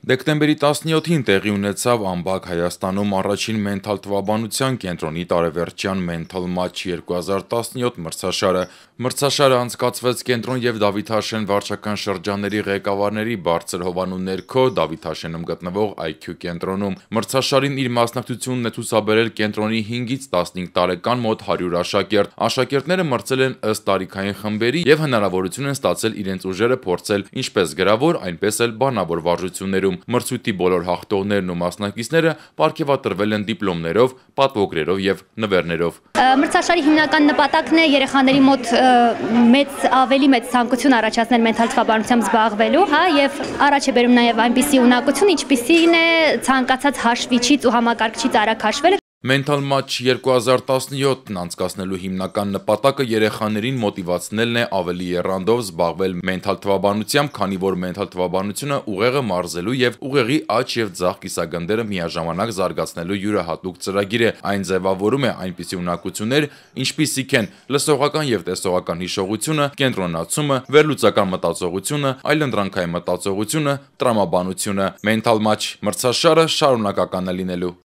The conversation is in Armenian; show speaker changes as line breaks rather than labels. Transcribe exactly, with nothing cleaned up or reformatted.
Դեկտեմբերի տասնյոթին տեղի ունեցավ Ամբակ Հայաստանում առաջին մենթալ թվաբանության կենտրոնի տարեվերջյան Mental Match երկու հազար տասնյոթ մրցաշարը։ Մրցաշարը անցկացվեց Կենտրոն և Դավիթաշեն վարչական շրջանների ղեկավարների բարձր հովանու ներքո Դավիթաշենում գտնվող Այ Քյու կենտրոնում։ Մրցաշարին իր մասնակցությունն է ցուցաբերել կենտրոնի հինգից տասնհինգ տարեկան մոտ հարյուր աշակերտ։ Աշակերտները մրցել են ըստ տարիքային խմբերի և հնարավորություն են ստացել իրենց ուժերը փորձել ինչպես գրավոր, այնպես էլ բանավոր վարժություններում։ Մրցույթի բոլոր հաղթողներն ու մասնակիցները պարգևատրվել են դիպլոմներով, պատվոգրերով և նվերներով։
Մրցաշարի հիմնական նպատակն է երեխաների մոտ մեծ ավելի մեծ ցանկություն առաջացնել մենթալ թվաբանությամբ զբաղվելու, հա, եւ առաջ է բերում նաեւ այնպիսի ունակություն, ինչպիսին է ցանկացած հաշվիչից ու համակարգչից արագ հաշվելը։
Mental Match երկու հազար տասնյոթն անցկացնելու հիմնական նպատակը երեխաներին մոտիվացնելն է ավելի եռանդով զբաղվել մենթալ թվաբանությամբ, քանի որ մենթալ թվաբանությունը ուղեղը մարզելու և ուղեղի աջ և ձախ կիսագնդերը միաժամանակ զարգացնելու յուրահատուկ ծրագիր է։ Այն ձևավորում է այնպիսի ունակություններ, ինչպիսիք են լսողական և տեսողական հիշողությունը, կենտրոնացումը, վերլուծական մտածողությունը, այլընտրանքային մտածողությունը, տրամաբանությունը։ Mental Match մրցաշարը շարունակական է լինելու։